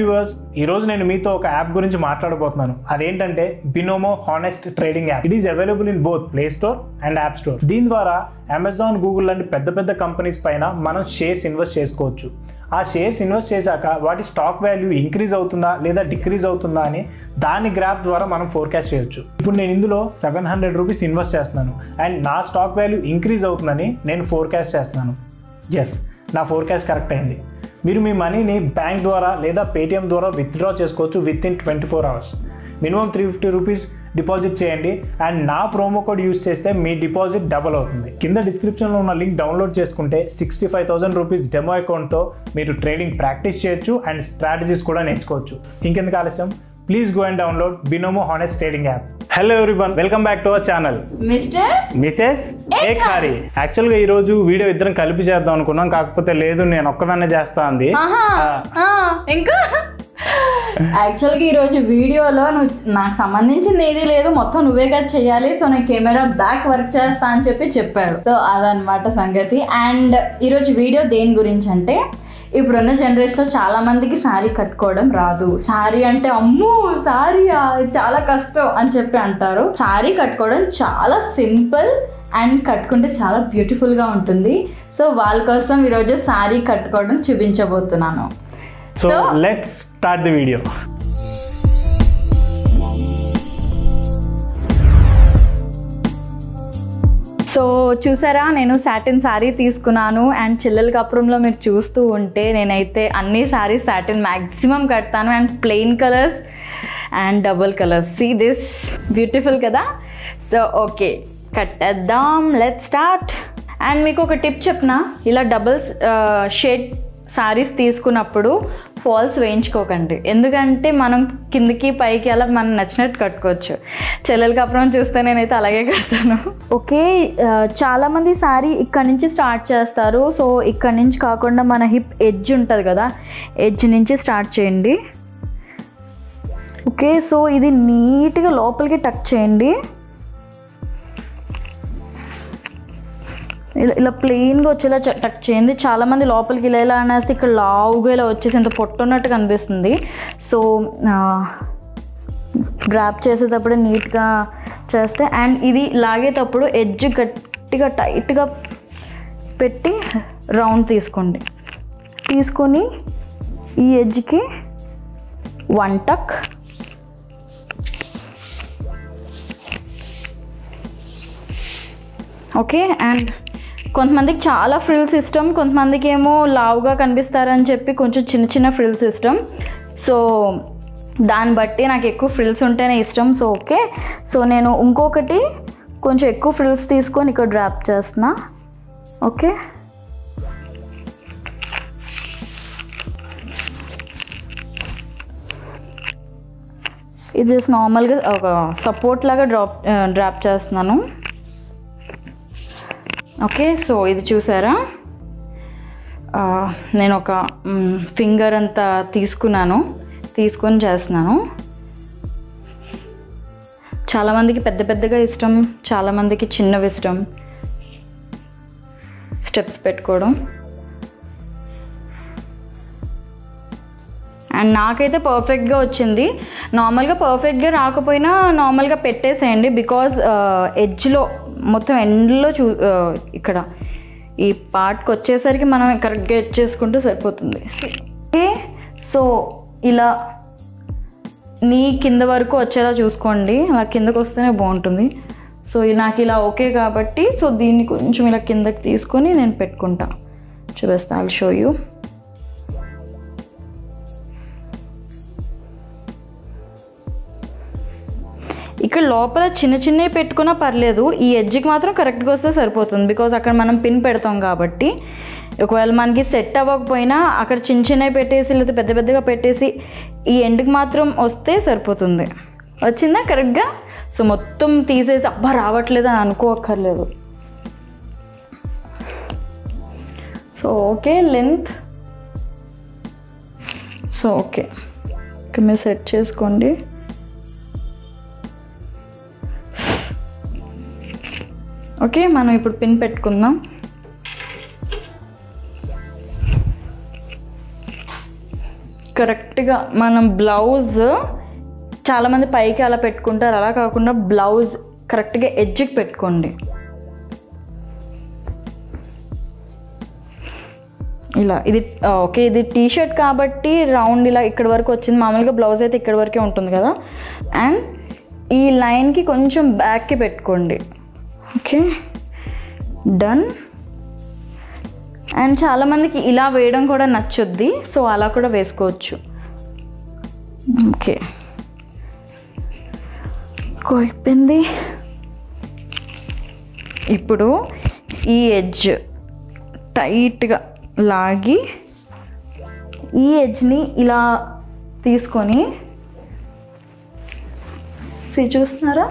Viewers, ఈరోజు నేను మీతో ఒక యాప్ గురించి మాట్లాడబోతున్నాను. అదేంటంటే Binomo honest trading app. It is available in both play store and app store. దీని ద్వారా అమెజాన్, గూగుల్ లాంటి పెద్ద పెద్ద కంపెనీస్ పైన మనం షేర్స్ ఇన్వెస్ట్ చేసుకోవచ్చు. ఆ షేర్స్ ఇన్వెస్ట్ చేశాక వాటి స్టాక్ వాల్యూ ఇంక్రీజ్ అవుతుందా లేదా డిక్రీజ్ అవుతుందా అని దాని గ్రాఫ్ ద్వారా మనం ఫోర్కాస్ట్ చేయొచ్చు. ఇప్పుడు నేను ఇందులో 700 రూపీస్ ఇన్వెస్ట్ చేస్తున్నాను అండ్ నా స్టాక్ వాల్యూ ఇంక్రీజ్ అవుతుందని నేను ఫోర్కాస్ట్ చేస్తున్నాను. ఎస్, నా ఫోర్కాస్ట్ కరెక్ట్ అయింది. మీరు మీ మనీని బ్యాంక్ ద్వారా లేదా పేటిఎం ద్వారా విత్డ్రా చేసుకోవచ్చు within 24 hours. Minimum 350 rupees deposit చేయండి అండ్ నా ప్రోమో కోడ్ యూజ్ చేస్తే మీ డిపాజిట్ డబుల్ అవుతుంది. కింద డిస్క్రిప్షన్లో ఉన్న లింక్ డౌన్లోడ్ చేసుకుంటే 65,000 రూపీస్ డెమో అకౌంట్తో మీరు ట్రేడింగ్ ప్రాక్టీస్ చేయొచ్చు అండ్ స్ట్రాటజీస్ కూడా నేర్చుకోవచ్చు. ఇంకెందుకు ఆలస్యం, please go and download Binomo honest trading app. Hello everyone, welcome back to our channel Mrs Ekari. యాక్చువల్గా ఈ రోజు వీడియో ఇద్దరం కలిపి చేద్దాం అనుకున్నాం, కాకపోతే లేదు నేను ఒక్కదాన్నే చేస్తా అంది. ఇంకా యాక్చువల్గా ఈరోజు వీడియోలో నాకు సంబంధించింది ఏది లేదు, మొత్తం నువ్వే కదా చెయ్యాలి, సో నేను కెమెరా బ్యాక్ వర్క్ చేస్తా అని చెప్పాడు. సో అదనమాట సంగతి. అండ్ ఈరోజు వీడియో దేని గురించి అంటే, ఇప్పుడున్న జనరేషన్లో చాలా మందికి శారీ కట్టుకోవడం రాదు. శారీ అంటే అమ్మో శారీయా చాలా కష్టం అని చెప్పి అంటారు. శారీ కట్టుకోవడం చాలా సింపుల్ అండ్ కట్టుకుంటే చాలా బ్యూటిఫుల్గా ఉంటుంది. సో వాళ్ళ కోసం ఈరోజు శారీ కట్టుకోవడం చూపించబోతున్నాను. So let's start the video. So చూసారా, నేను సాటిన్ శారీ తీసుకున్నాను అండ్ చిల్లల కప్పురంలో మీరు చూస్తూ ఉంటే నేనైతే అన్ని శారీస్ సాటిన్ మ్యాక్సిమం కడతాను and plain colours and double colours. See this beautiful కదా. సో ఓకే, కట్టేద్దాం, లెట్స్ స్టార్ట్. అండ్ మీకు ఒక టిప్ చెప్పనా, ఇలా డబుల్ షేడ్ శారీస్ తీసుకున్నప్పుడు ఫాల్స్ వేయించుకోకండి, ఎందుకంటే మనం కిందికి పైకి అలా మనం నచ్చినట్టు కట్టుకోవచ్చు. చెల్లెలకి అప్పుడు చూస్తే నేనైతే అలాగే కడతాను. ఓకే, చాలామంది శారీ ఇక్కడ నుంచి స్టార్ట్ చేస్తారు. సో ఇక్కడ నుంచి కాకుండా మన హిప్ ఎడ్జ్ ఉంటుంది కదా, ఎడ్జ్ నుంచి స్టార్ట్ చేయండి. ఓకే, సో ఇది నీట్గా లోపలికి టక్ చేయండి. ఇలా ప్లెయిన్గా వచ్చేలా టక్ చేయండి. చాలామంది లోపలికి ఇలా అనేసి ఇక్కడ లావుగా ఇలా వచ్చేసి ఇంత పొట్టున్నట్టు కనిపిస్తుంది. సో డ్రాప్ చేసేటప్పుడు నీట్గా చేస్తే, అండ్ ఇది లాగేటప్పుడు ఎడ్జ్ గట్టిగా టైట్గా పెట్టి రౌండ్ తీసుకోండి. తీసుకొని ఈ ఎడ్జ్కి 1 టక్, ఓకే. అండ్ కొంతమందికి చాలా ఫ్రిల్స్ ఇష్టం, కొంతమందికి ఏమో లావుగా కనిపిస్తారని చెప్పి కొంచెం చిన్న చిన్న ఫ్రిల్స్ ఇష్టం. సో దాన్ని బట్టి నాకు ఎక్కువ ఫ్రిల్స్ ఉంటేనే ఇష్టం. సో ఓకే, సో నేను ఇంకొకటి కొంచెం ఎక్కువ ఫ్రిల్స్ తీసుకొని ఇక్కడ డ్రాప్ చేస్తున్నా. ఓకే, ఇది జస్ట్ నార్మల్గా ఒక సపోర్ట్ లాగా డ్రాప్ చేస్తున్నాను. ఓకే, సో ఇది చూసారా, నేను ఒక ఫింగర్ అంతా తీసుకొని చేస్తున్నాను. చాలామందికి పెద్ద పెద్దగా ఇష్టం, చాలామందికి చిన్నవి ఇష్టం స్టెప్స్ పెట్టుకోవడం. అండ్ నాకైతే పర్ఫెక్ట్గా వచ్చింది. నార్మల్గా పర్ఫెక్ట్గా రాకపోయినా నార్మల్గా పెట్టేసేయండి, బికాజ్ ఎడ్జ్లో మొత్తం ఎండ్లో ఇక్కడ ఈ పార్ట్కి వచ్చేసరికి మనం కరెక్ట్గా ఎడ్జ్ చేసుకుంటే సరిపోతుంది. ఓకే, సో ఇలా నీ కింద వరకు వచ్చేలా చూసుకోండి, అలా కిందకు వస్తేనే బాగుంటుంది. సో నాకు ఇలా ఓకే కాబట్టి, సో దీన్ని కొంచెం ఇలా కిందకి తీసుకొని నేను పెట్టుకుంటా. చూపిస్తా, ఐల్ షో యూ. ఇక్కడ లోపల చిన్న చిన్నవి పెట్టుకున్నా పర్లేదు, ఈ ఎడ్జ్కి మాత్రం కరెక్ట్గా వస్తే సరిపోతుంది, బికాజ్ అక్కడ మనం పిన్ పెడతాం కాబట్టి. ఒకవేళ మనకి సెట్ అవ్వకపోయినా అక్కడ చిన్న చిన్నవి పెట్టేసి లేదా పెద్ద పెద్దగా పెట్టేసి ఈ ఎండ్కి మాత్రం వస్తే సరిపోతుంది. వచ్చిందా కరెక్ట్గా? సో మొత్తం తీసేసి అబ్బా రావట్లేదు అని అనుకోక్కర్లేదు. So okay, length so okay, ఇక్కడ మీరు సెట్ చేసుకోండి. ఓకే, మనం ఇప్పుడు పిన్ పెట్టుకుందాం. కరెక్ట్గా మనం బ్లౌజ్ చాలామంది పైకి అలా పెట్టుకుంటారు, అలా కాకుండా బ్లౌజ్ కరెక్ట్గా ఎడ్జ్కి పెట్టుకోండి. ఇలా ఇది ఓకే, ఇది టీ షర్ట్ కాబట్టి రౌండ్ ఇలా ఇక్కడ వరకు వచ్చింది. మామూలుగా బ్లౌజ్ అయితే ఇక్కడ వరకే ఉంటుంది కదా. అండ్ ఈ లైన్కి కొంచెం బ్యాక్కి పెట్టుకోండి. Okay, done. అండ్ చాలామందికి ఇలా వేయడం కూడా నచ్చుద్ది, సో అలా కూడా వేసుకోవచ్చు. ఓకే, అయిపోయింది. ఇప్పుడు ఈ ఎడ్జ్ టైట్గా లాగి ఈ ఎడ్జ్ని ఇలా తీసుకొని చూస్తున్నారా,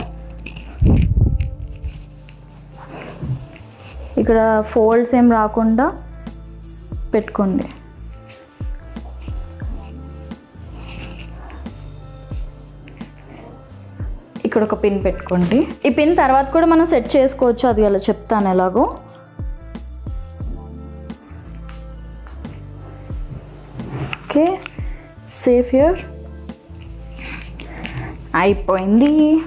ఇక్కడ ఫోల్డ్స్ ఏం రాకుండా పెట్టుకోండి. ఇక్కడ ఒక పిన్ పెట్టుకోండి. ఈ పిన్ తర్వాత కూడా మనం సెట్ చేసుకోవచ్చు, అది అలా చెప్తాను ఎలాగో. Okay, safe here. అయిపోయింది.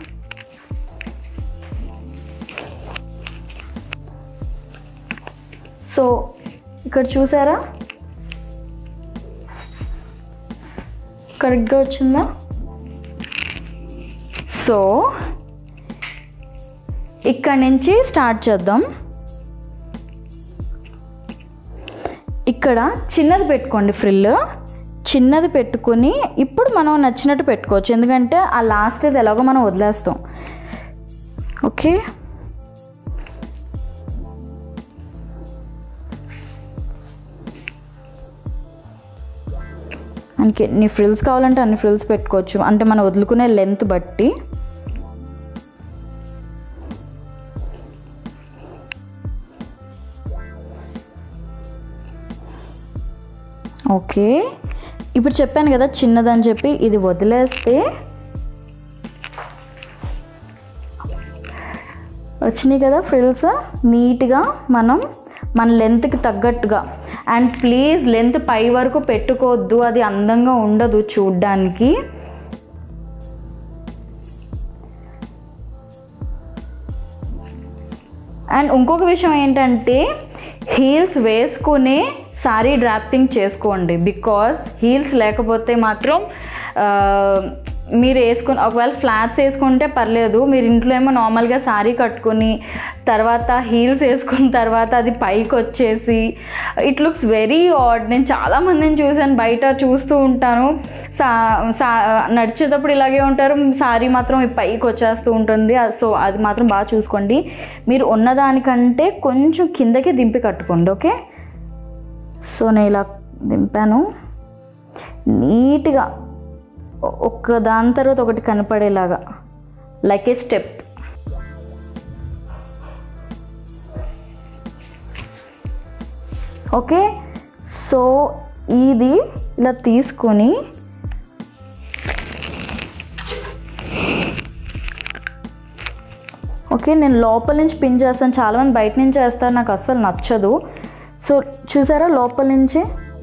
సో ఇక్కడ చూసారా కరెక్ట్గా వచ్చిందా? సో ఇక్కడ నుంచి స్టార్ట్ చేద్దాం. ఇక్కడ చిన్నది పెట్టుకోండి, ఫ్రిల్ చిన్నది పెట్టుకుని ఇప్పుడు మనం నచ్చినట్టు పెట్టుకోవచ్చు, ఎందుకంటే ఆ లాస్ట్ ఇది ఎలాగో మనం వదిలేస్తాం. ఓకే, మనకి ఎన్ని ఫ్రిల్స్ కావాలంటే అన్ని ఫ్రిల్స్ పెట్టుకోవచ్చు, అంటే మనం వదులుకునే లెంత్ బట్టి. ఓకే, ఇప్పుడు చెప్పాను కదా చిన్నదని చెప్పి, ఇది వదిలేస్తే వచ్చినాయి కదా ఫ్రిల్స్ నీట్గా మనం మన లెంత్కి తగ్గట్టుగా. అండ్ ప్లీజ్ లెంత్ పై వరకు పెట్టుకోవద్దు, అది అందంగా ఉండదు చూడ్డానికి. అండ్ ఇంకొక విషయం ఏంటంటే హీల్స్ వేసుకునే సారీ డ్రాఫ్టింగ్ చేసుకోండి, బికాజ్ హీల్స్ లేకపోతే మాత్రం మీరు వేసుకుని ఒకవేళ ఫ్లాట్స్ వేసుకుంటే పర్లేదు, మీరు ఇంట్లో ఏమో నార్మల్గా సారీ కట్టుకొని తర్వాత హీల్స్ వేసుకున్న తర్వాత అది పైకి వచ్చేసి ఇట్ లుక్స్ వెరీ ఆడ్. నేను చాలామందిని చూశాను, బయట చూస్తూ ఉంటాను, నడిచేటప్పుడు ఇలాగే ఉంటారు, సారీ మాత్రం పైకి వచ్చేస్తూ ఉంటుంది. సో అది మాత్రం బాగా చూసుకోండి, మీరు ఉన్నదానికంటే కొంచెం కిందకి దింపి కట్టుకోండి. ఓకే, సో నేను ఇలా దింపాను నీట్గా, ఒక దాని తర్వాత ఒకటి కనపడేలాగా, like a step. Okay, so ఇది ఇలా తీసుకొని ఓకే నేను లోపల నుంచి పిన్ చేస్తాను, చాలామంది బయట నుంచి చేస్తారు, నాకు అస్సలు నచ్చదు. సో చూసారా లోపల నుంచి,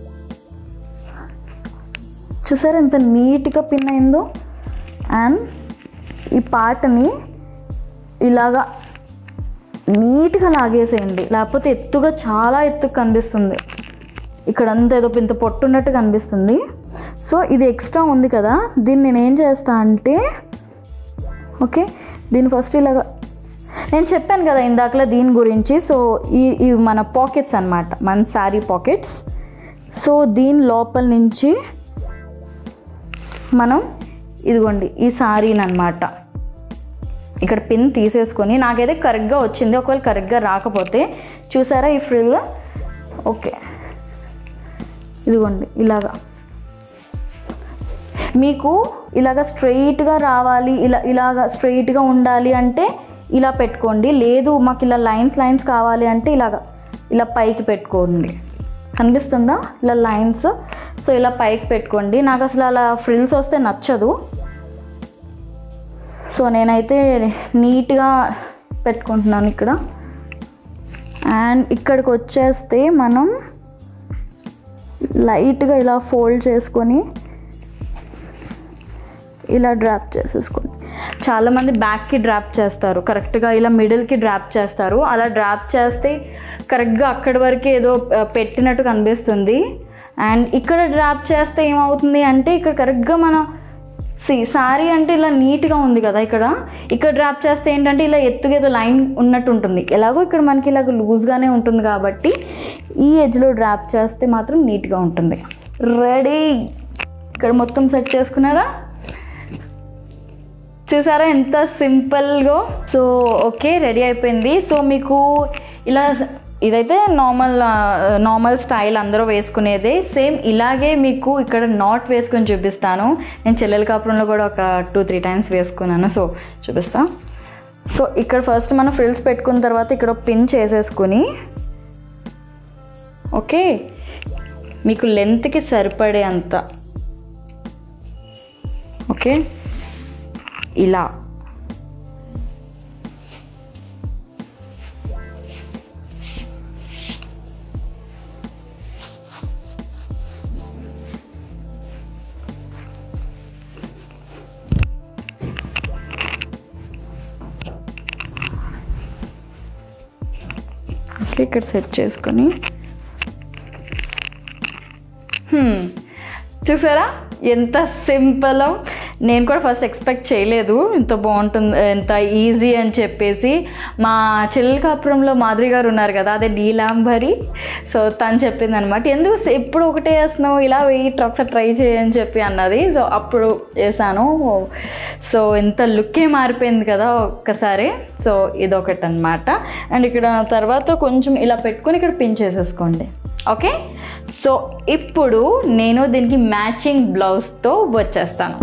చూసారా ఎంత నీట్గా పిన్ అయిందో. అండ్ ఈ పార్ట్ని ఇలాగా నీట్గా లాగేసేయండి, లేకపోతే ఎత్తుగా చాలా ఎత్తుగా కనిపిస్తుంది, ఇక్కడంతా ఏదో ఇంత పొట్టు ఉన్నట్టు కనిపిస్తుంది. సో ఇది ఎక్స్ట్రా ఉంది కదా, దీన్ని నేను ఏం చేస్తా అంటే ఓకే దీన్ని ఫస్ట్ ఇలాగా, నేను చెప్పాను కదా ఇందాకలా దీని గురించి. సో ఈ మన పాకెట్స్ అన్నమాట, మన శారీ పాకెట్స్. సో దీని లోపల నుంచి మనం ఇదిగోండి ఈ శారీని అనమాట ఇక్కడ పిన్ తీసేసుకొని, నాకైతే కరెక్ట్గా వచ్చింది, ఒకవేళ కరెక్ట్గా రాకపోతే చూసారా ఈ ఫ్రిల్. ఓకే ఇదిగోండి ఇలాగా, మీకు ఇలాగ స్ట్రెయిట్గా రావాలి, ఇలాగా స్ట్రెయిట్గా ఉండాలి అంటే ఇలా పెట్టుకోండి, లేదు మాకు ఇలా లైన్స్ కావాలి అంటే ఇలా పైకి పెట్టుకోండి, కనిపిస్తుందా ఇలా లైన్స్. సో ఇలా పైకి పెట్టుకోండి, నాకు అసలు అలా ఫ్రిల్స్ వస్తే నచ్చదు. సో నేనైతే నీట్గా పెట్టుకుంటున్నాను ఇక్కడ. అండ్ ఇక్కడికి వచ్చేస్తే మనం లైట్గా ఇలా ఫోల్డ్ చేసుకొని ఇలా డ్రాప్ చేసేసుకోండి. చాలామంది బ్యాక్కి డ్రాప్ చేస్తారు, కరెక్ట్గా ఇలా మిడిల్కి డ్రాప్ చేస్తారు. అలా డ్రాప్ చేస్తే కరెక్ట్గా అక్కడి వరకు ఏదో పెట్టినట్టు కనిపిస్తుంది. అండ్ ఇక్కడ డ్రాప్ చేస్తే ఏమవుతుంది అంటే ఇక్కడ కరెక్ట్గా మనం సారీ అంటే ఇలా నీట్గా ఉంది కదా, ఇక్కడ డ్రాప్ చేస్తే ఏంటంటే ఇలా ఎత్తుగా ఏదో లైన్ ఉన్నట్టు ఉంటుంది. ఎలాగో ఇక్కడ మనకి ఇలాగ లూజ్గానే ఉంటుంది కాబట్టి ఈ ఎడ్జ్లో డ్రాప్ చేస్తే మాత్రం నీట్గా ఉంటుంది. రెడీ. ఇక్కడ మొత్తం సెట్ చేసుకున్నారా? చూసారా ఎంత సింపుల్గా? సో ఓకే, రెడీ అయిపోయింది. సో మీకు ఇలా ఇదైతే నార్మల్ స్టైల్ అందరూ వేసుకునేదే. సేమ్ ఇలాగే మీకు ఇక్కడ నాట్ వేసుకొని చూపిస్తాను. నేను చెల్లెల కాపురంలో కూడా ఒక 2-3 టైమ్స్ వేసుకున్నాను. సో చూపిస్తా. సో ఇక్కడ ఫస్ట్ మనం ఫ్రిల్స్ పెట్టుకున్న తర్వాత ఇక్కడ పిన్ చేసేసుకుని, ఓకే, మీకు లెంత్కి సరిపడే అంత, ఓకే, ఇలా ఇక్కడ సెట్ చేసుకొని చూసారా ఎంత సింపుల్. నేను కూడా ఫస్ట్ ఎక్స్పెక్ట్ చేయలేదు ఇంత బాగుంటుంది, ఎంత ఈజీ అని చెప్పేసి. మా చెల్లెల కాపురంలో మాధురి గారు ఉన్నారు కదా, అదే నీలాంబరి. సో తను చెప్పింది అనమాట, ఎందుకు ఎప్పుడు ఒకటే వేస్తున్నావు, ఇలా వెయ్యి ఒకసారి ట్రై చేయని చెప్పి అన్నది. సో అప్పుడు చేశాను. సో ఇంత లుక్కే మారిపోయింది కదా ఒక్కసారి. సో ఇదొకటి అనమాట. అండ్ ఇక్కడ తర్వాత కొంచెం ఇలా పెట్టుకొని ఇక్కడ పిన్ చేసేసుకోండి. ఓకే, సో ఇప్పుడు నేను దీనికి మ్యాచింగ్ బ్లౌజ్తో వచ్చేస్తాను.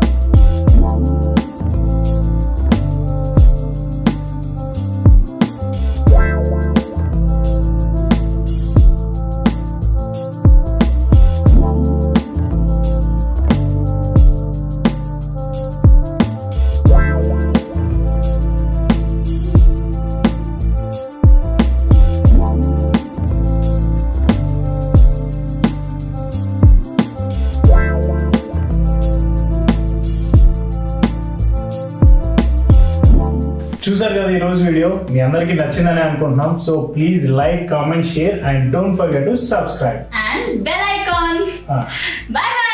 చూసారు కదా ఈరోజు వీడియో, మీ అందరికీ నచ్చిందని అనుకుంటున్నాం. So please like, comment, share and don't forget to subscribe and bell icon. Bye by.